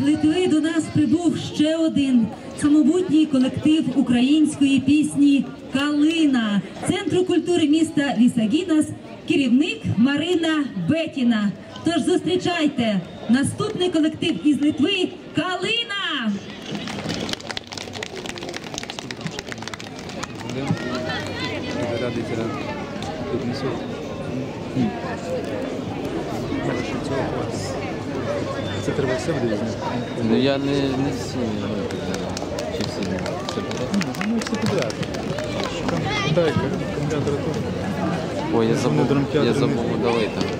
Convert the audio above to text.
Литви до нас прибув ще один самобутній колектив української пісні «Калина» Центру культури міста Вісагінас, керівник Марина Бетіна. Тож зустрічайте наступний колектив із Литви «Калина». Це треба все буде візьмати? Ну я не всі, чи всі не це буде? Ну все підряд. Дай акумулятори тут. Ой, я забув удалити.